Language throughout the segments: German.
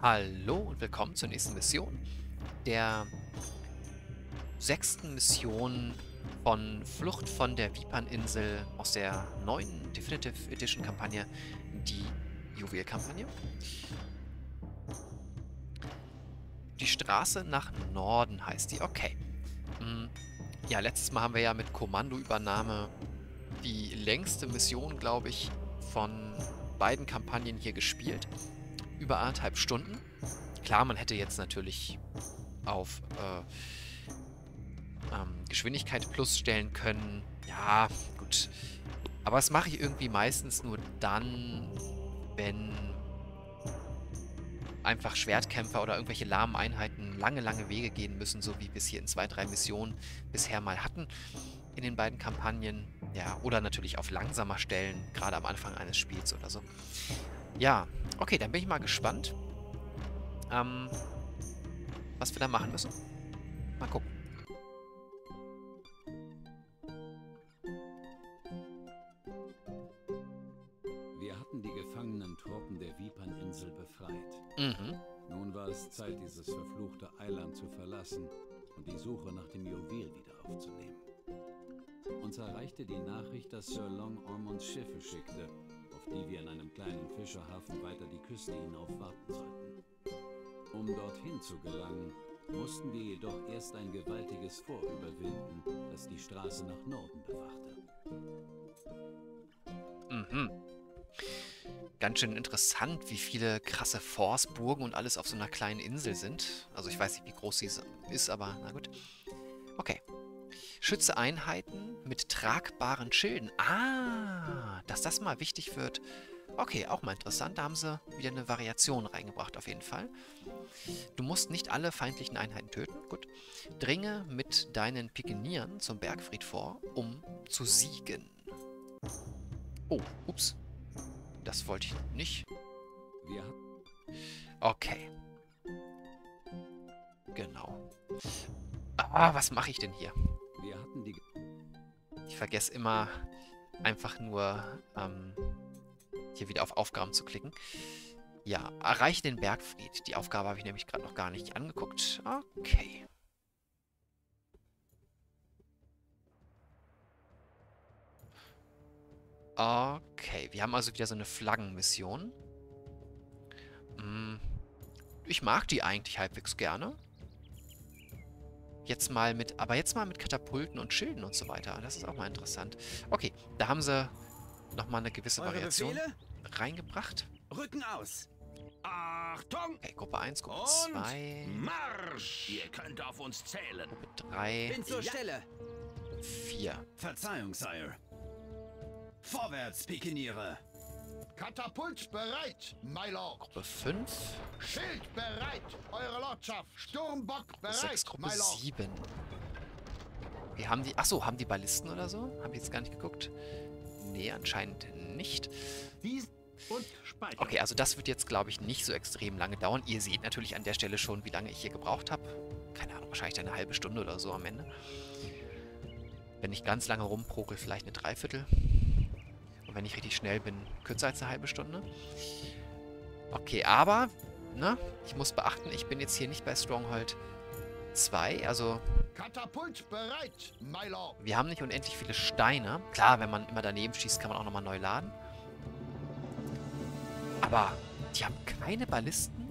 Hallo und willkommen zur nächsten Mission. Der sechsten Mission von Flucht von der Vipan-Insel aus der neuen Definitive Edition Kampagne, die Juwel-Kampagne. Die Straße nach Norden heißt die. Okay. Ja, letztes Mal haben wir ja mit Kommandoübernahme die längste Mission, glaube ich, von beiden Kampagnen hier gespielt. Über 1,5 Stunden. Klar, man hätte jetzt natürlich auf Geschwindigkeit Plus stellen können. Ja, gut. Aber das mache ich irgendwie meistens nur dann, wenn einfach Schwertkämpfer oder irgendwelche lahmen Einheiten lange Wege gehen müssen, so wie wir es hier in 2, 3 Missionen bisher mal hatten in den beiden Kampagnen. Ja, oder natürlich auf langsamer stellen, gerade am Anfang eines Spiels oder so. Ja, okay, dann bin ich mal gespannt, was wir da machen müssen. Mal gucken. Wir hatten die gefangenen Truppen der Vipan-Insel befreit. Nun war es Zeit, dieses verfluchte Eiland zu verlassen und die Suche nach dem Juwel wieder aufzunehmen. Uns erreichte die Nachricht, dass Sir Long Ormonds Schiffe schickte, auf die wir in einem kleinen Fischerhafen weiter die Küste hinauf warten sollten. Um dorthin zu gelangen, mussten wir jedoch erst ein gewaltiges Fort überwinden, das die Straße nach Norden bewachte. Ganz schön interessant, wie viele krasse Forts, Burgen und alles auf so einer kleinen Insel sind. Also ich weiß nicht, wie groß sie ist, aber na gut. Okay. Schütze Einheiten mit tragbaren Schilden. Ah, dass das mal wichtig wird. Okay, auch mal interessant. Da haben sie wieder eine Variation reingebracht, auf jeden Fall. Du musst nicht alle feindlichen Einheiten töten. Gut. Dringe mit deinen Pikenieren zum Bergfried vor, um zu siegen. Oh, ups. Das wollte ich nicht. Okay. Genau. Ah, was mache ich denn hier? Ich vergesse immer einfach nur hier wieder auf Aufgaben zu klicken. Ja, erreiche den Bergfried. Die Aufgabe habe ich nämlich gerade noch gar nicht angeguckt. Okay. Okay, wir haben also wieder so eine Flaggenmission. Ich mag die eigentlich halbwegs gerne. Aber jetzt mal mit Katapulten und Schilden und so weiter. Das ist auch mal interessant. Okay, da haben sie nochmal eine gewisse Variation reingebracht. Rücken aus. Achtung! Okay, Gruppe 1, Gruppe Und 2. Marsch! Ihr könnt auf uns zählen. Gruppe 3. Bin zur Stelle. 4. Verzeihung, Sire. Vorwärts, Pikeniere. Katapult bereit, my Lord. Gruppe 5. Schild bereit, Eure Lordschaft. Sturmbock Gruppe bereit, 6, Gruppe my Lord. 7. Okay, haben die... Achso, haben die Ballisten oder so? Hab ich jetzt gar nicht geguckt. Nee, anscheinend nicht. Und speichern. Okay, also das wird jetzt, glaube ich, nicht so extrem lange dauern. Ihr seht natürlich an der Stelle schon, wie lange ich hier gebraucht habe. Keine Ahnung, wahrscheinlich eine halbe Stunde oder so am Ende. Wenn ich ganz lange rumprokel, vielleicht eine Dreiviertel. Und wenn ich richtig schnell bin, kürzer als eine halbe Stunde. Okay, aber, ne, ich muss beachten, ich bin jetzt hier nicht bei Stronghold 2, also... Katapult bereit, my Lord. Wir haben nicht unendlich viele Steine. Klar, wenn man immer daneben schießt, kann man auch nochmal neu laden. Aber die haben keine Ballisten.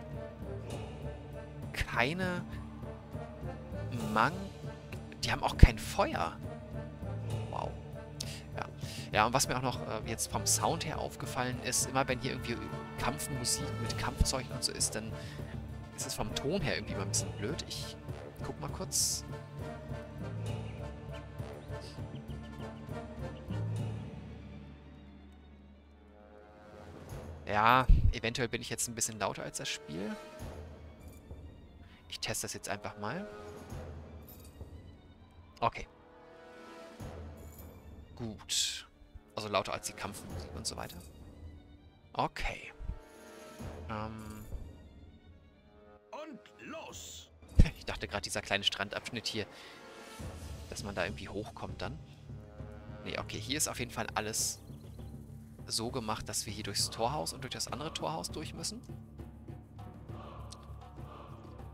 Keine Die haben auch kein Feuer. Wow. Ja. Ja, und was mir auch noch jetzt vom Sound her aufgefallen ist, immer wenn hier irgendwie Kampfmusik mit Kampfzeugen und so ist, dann ist es vom Ton her irgendwie mal ein bisschen blöd. Ich guck mal kurz. Ja, eventuell bin ich jetzt ein bisschen lauter als das Spiel. Ich teste das jetzt einfach mal. Okay. Gut. Also lauter als die Kampfmusik und so weiter. Okay. Und los! Ich dachte gerade, dieser kleine Strandabschnitt hier, dass man da irgendwie hochkommt dann. Nee, okay, hier ist auf jeden Fall alles so gemacht, dass wir hier durchs Torhaus und durch das andere Torhaus durch müssen.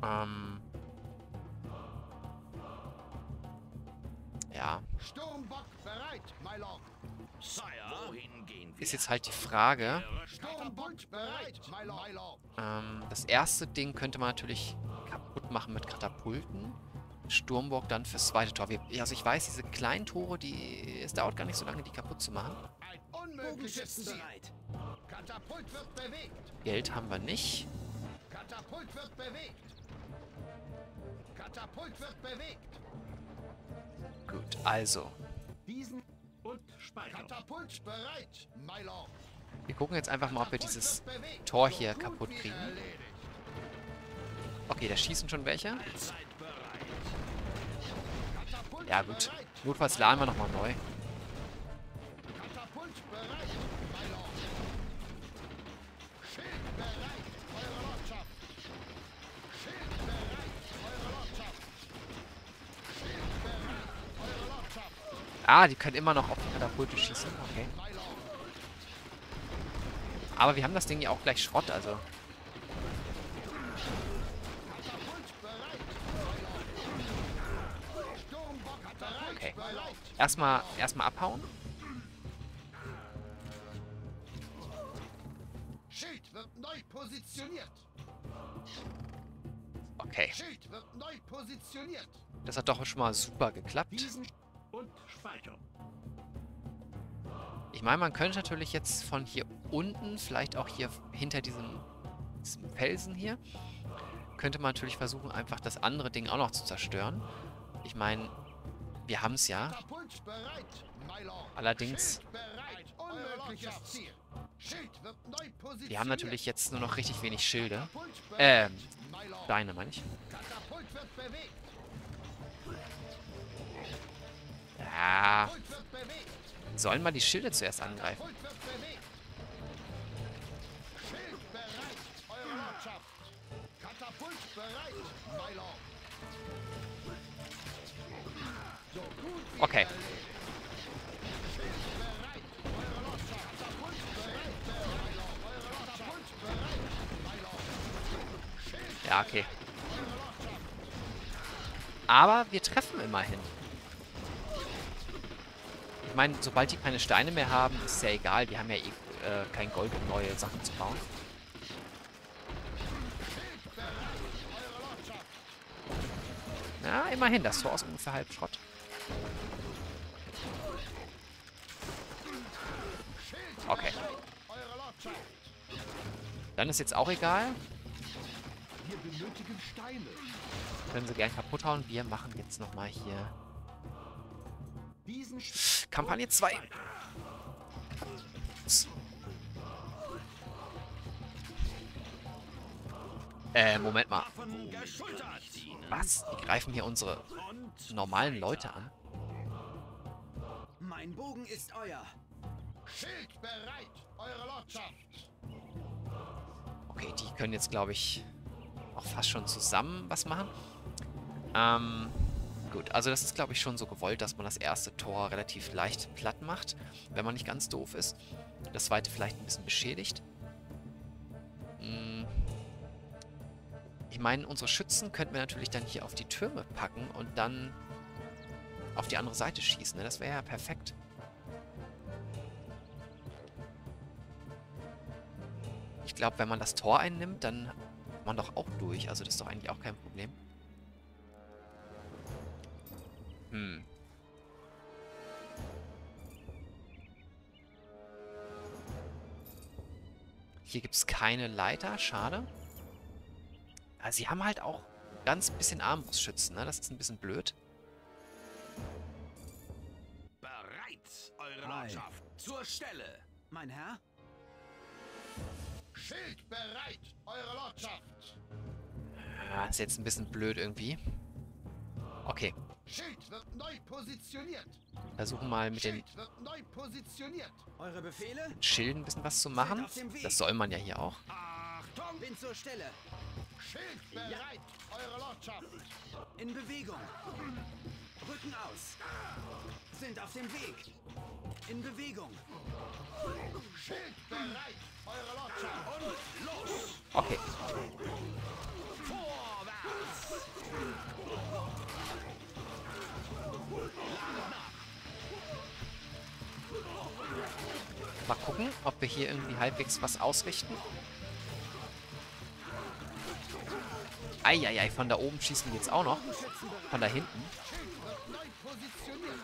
Ja. Sturmbock bereit, my lord. Sire, wohin gehen wir? Ist jetzt halt die Frage. Sturmbock bereit, my lord. Das erste Ding könnte man natürlich kaputt machen mit Katapulten. Sturmbock dann fürs zweite Tor. Also ich weiß, diese kleinen Tore, es dauert gar nicht so lange, die kaputt zu machen. Ein unmögliches Ziel. Katapult wird bewegt. Geld haben wir nicht. Katapult wird bewegt. Katapult wird bewegt. Gut, also. Diesen und Speicherung. Katapult bereit, my lord. Wir gucken jetzt einfach mal, ob wir Katapult dieses wird bewegt. Tor hier So gut kaputt wie kriegen. erledigt. Okay, da schießen schon welche. Allzeit bereit. Katapult Ja gut. bereit. Notfalls laden wir nochmal neu. Katapult bereit, my lord. Schild bereit, eure Lordschaft. Schild bereit, eure Lordschaft. Schild bereit, eure Lordschaft. Ah, die können immer noch auf die Katapulte schießen. Okay. My lord. Aber wir haben das Ding ja auch gleich Schrott, also. Katapult bereit, my lord. Sturmbock bereit, Okay. my lord. Erstmal abhauen. Schild wird neu positioniert. Okay. Schild wird neu positioniert. Das hat doch schon mal super geklappt. Diesen und Speicherung. Ich meine, man könnte natürlich jetzt von hier unten, vielleicht auch hier hinter diesem Felsen hier, könnte man natürlich versuchen, einfach das andere Ding auch noch zu zerstören. Ich meine, wir haben es ja. Katapult bereit, my lord. Allerdings, Schild bereit, unmögliches Ziel. Schild wird neu positioniert. wir haben natürlich jetzt nur noch richtig wenig Schilde. Katapult bereit, my lord. Steine, meine ich. Katapult wird bewegt. Ja, Katapult wird bewegt. sollen mal die Schilde zuerst angreifen. Katapult wird bewegt. Schild bereit, eure Lordschaft. Katapult bereit, my lord. So gut wie Okay. erledigt. Schild bereit, eure Lordschaft. Katapult bereit, my lord. Eure Lordschaft. Katapult bereit, my lord. Schild Ja, okay. eure Lordschaft. Aber wir treffen immerhin. Ich meine, sobald die keine Steine mehr haben, ist es ja egal. Die haben ja eh kein Gold, um neue Sachen zu bauen. Schild bereit, eure Lordschaft. Ja, immerhin. Das Tor ist ungefähr halb Schrott. Schild Okay. bereit, eure Lordschaft. Dann ist jetzt auch egal. Wir benötigen Steine. Können sie gern kaputt hauen. Wir machen jetzt nochmal hier Diesen Kampagne 2. Moment mal. Waffen geschultert. Was? Die greifen hier unsere Und normalen Leute an. Mein Bogen ist euer. Schild bereit, eure Lordschaft. Okay, die können jetzt, glaube ich, auch fast schon zusammen was machen. Gut, also das ist, glaube ich, schon so gewollt, dass man das erste Tor relativ leicht platt macht, wenn man nicht ganz doof ist. Das zweite vielleicht ein bisschen beschädigt. Ich meine, unsere Schützen könnten wir natürlich dann hier auf die Türme packen und dann auf die andere Seite schießen. Ne? Das wäre ja perfekt. Ich glaube, wenn man das Tor einnimmt, dann kommt man doch auch durch. Also das ist doch eigentlich auch kein Problem. Hier gibt es keine Leiter, schade. Aber sie haben halt auch ganz bisschen Armbrustschützen, ne? Das ist ein bisschen blöd. bereit, eure Ei. Lordschaft. Zur Stelle. Mein Herr? Schild bereit, eure Lordschaft. Ah, ist jetzt ein bisschen blöd irgendwie. Okay, Schild wird neu positioniert. versuchen mal mit den Schild wird neu positioniert. Eure Befehle? Schilden ein bisschen was zu machen. Das soll man ja hier auch. Achtung. Bin zur Stelle. Schild bereit, eure Lordschaft. In Bewegung. Rücken aus. Sind auf dem Weg. In Bewegung. Schild bereit, eure Lordschaft. Und los. Okay, Vorwärts. Mal gucken, ob wir hier irgendwie halbwegs was ausrichten. Eieiei, von da oben schießen die jetzt auch noch. Von da hinten. Wird neu positioniert.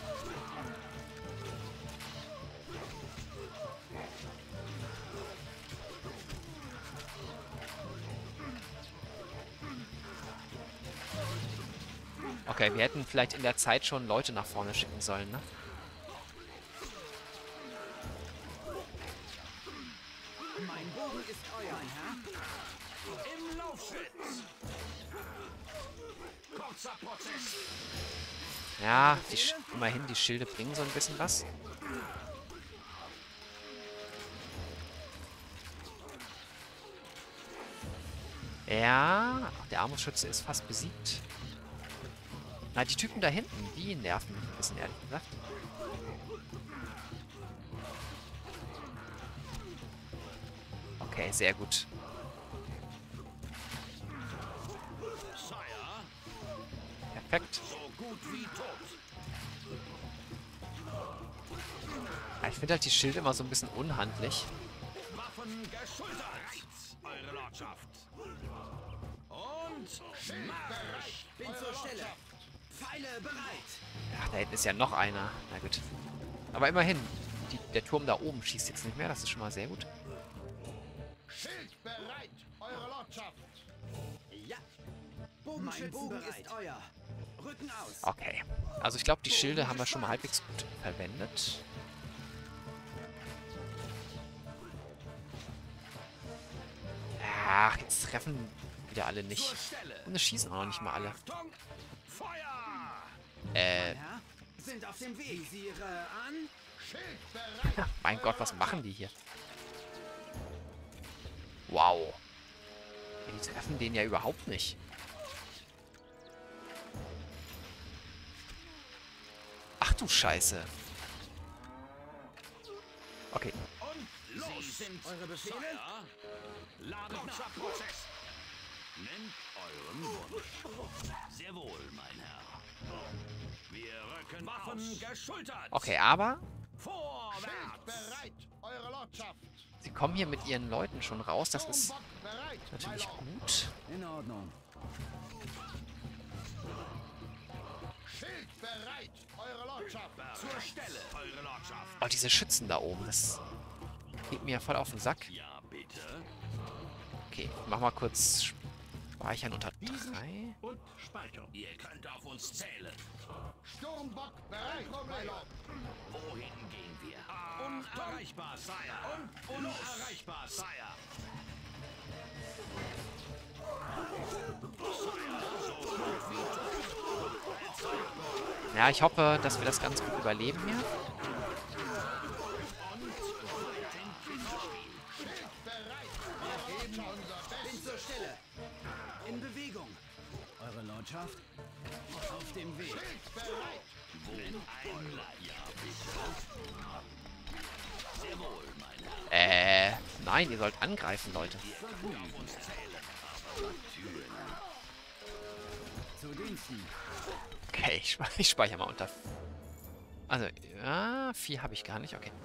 Okay, wir hätten vielleicht in der Zeit schon Leute nach vorne schicken sollen, ne? Mein Bogen ist euer, mein Herr. Im Laufschritt. Kurzer Prozess. Ja, immerhin, die Schilde bringen so ein bisschen was. Ja, der Armbrustschütze ist fast besiegt. Na, die Typen da hinten, die nerven mich ein bisschen, ehrlich gesagt. Okay, sehr gut. Sire, Perfekt. so gut wie tot. Ja, ich finde halt die Schilde immer so ein bisschen unhandlich. Waffen geschultert. Eure Lordschaft. Und Marsch. Bin zur Stelle. Pfeile bereit. Ach, da hinten ist ja noch einer. Na gut. Aber immerhin, der Turm da oben schießt jetzt nicht mehr. Das ist schon mal sehr gut. Schild bereit, Eure Lordschaft. Ja. Mein Bogen ist euer. Rücken aus. Okay. Also ich glaube, die Schilde haben wir schon mal halbwegs gut verwendet. Ach, jetzt treffen wieder alle nicht. Zur Stelle. Und es schießen auch noch nicht mal alle. Achtung, Feuer. Herr, sind auf dem Weg. Visiere an. Schild bereit. Mein Gott, was machen die hier? Wow. Ja, die treffen den ja überhaupt nicht. Ach du Scheiße. Okay. Und los. Sie sind Eure Befehle? Sire. Ladet nach. Prozess. Nennt euren Wunsch. Sehr wohl, mein Herr. Wir rücken Waffen geschultert. Okay, aber Schild Vorwärts. bereit, Eure Lordschaft. sie kommen hier mit ihren Leuten schon raus. Das ist Sturmbock bereit, natürlich my Lord. gut. In Ordnung. Schild bereit, Eure Lordschaft. Zur Stelle, eure Lordschaft. Oh, diese Schützen da oben, das geht mir voll auf den Sack. Ja, bitte. Okay, mach mal kurz Speichern unter 3. Und Speicherung. Ihr könnt auf uns zählen. Sturmbock bereit, my Lord. Wohin gehen wir? Unerreichbar, Sire. Und unerreichbar, Sire. Ja, ich hoffe, dass wir das ganz gut überleben hier. Bin zur Stelle. In Bewegung. Eure Lordschaft. Auf dem Weg. Schild bereit. Nein, ihr sollt angreifen, Leute. Zu Diensten. Okay, ich speichere mal unter. Also, ja, 4 habe ich gar nicht, okay.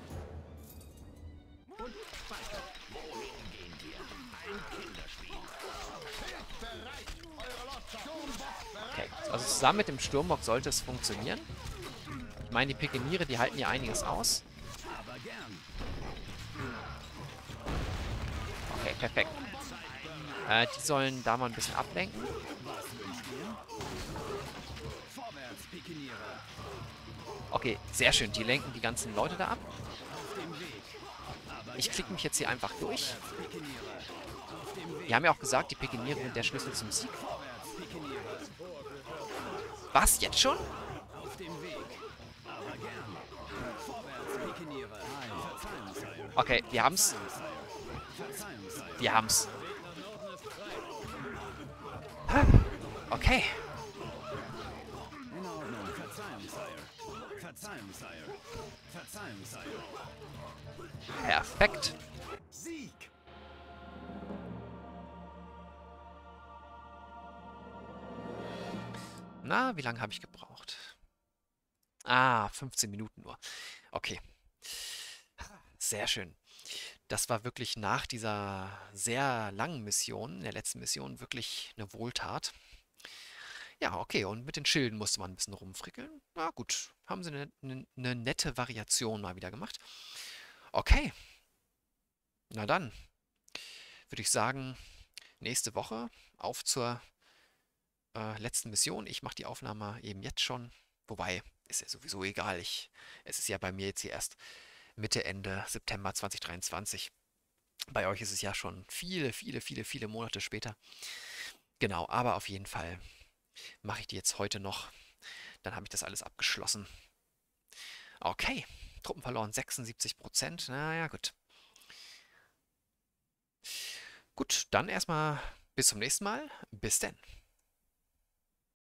Schild bereit, Eure Lordschaft. Sturmbock bereit. Okay, also zusammen mit dem Sturmbock sollte es funktionieren. Ich meine, die Pikeniere, die halten ja einiges aus. Aber gern. Okay, perfekt. Die sollen da mal ein bisschen ablenken. Was wünscht ihr? Vorwärts, Pikeniere. Okay, sehr schön. Die lenken die ganzen Leute da ab. Auf dem Weg. Aber Ich klicke mich jetzt hier einfach durch. Pikeniere. Auf dem Weg. Die haben ja auch gesagt, die Pikeniere sind der Schlüssel zum Sieg. Vorwärts, Pikeniere. Was, jetzt schon? Auf dem Weg. Aber gern. Vorwärts, Pikeniere. Verzeihung, Sire. Okay, wir haben's. Verzeihung, Sire. Wir haben's. Okay. In Ordnung. Verzeihung, Sire. Verzeihung, Sire. Verzeihung, Sire. Perfekt. Sieg! Na, wie lange habe ich gebraucht? Ah, 15 Minuten nur. Okay. Sehr schön. Das war wirklich nach dieser sehr langen Mission, der letzten Mission, wirklich eine Wohltat. Ja, okay, und mit den Schilden musste man ein bisschen rumfrickeln. Na gut, haben sie eine nette Variation mal wieder gemacht. Okay, na dann würde ich sagen, nächste Woche auf zur letzten Mission. Ich mache die Aufnahme eben jetzt schon. Wobei, ist ja sowieso egal. Es ist ja bei mir jetzt hier erst Mitte, Ende September 2023. Bei euch ist es ja schon viele Monate später. Genau, aber auf jeden Fall mache ich die jetzt heute noch. Dann habe ich das alles abgeschlossen. Okay, Truppen verloren 76%. Naja, gut. Gut, dann erstmal bis zum nächsten Mal. Bis denn.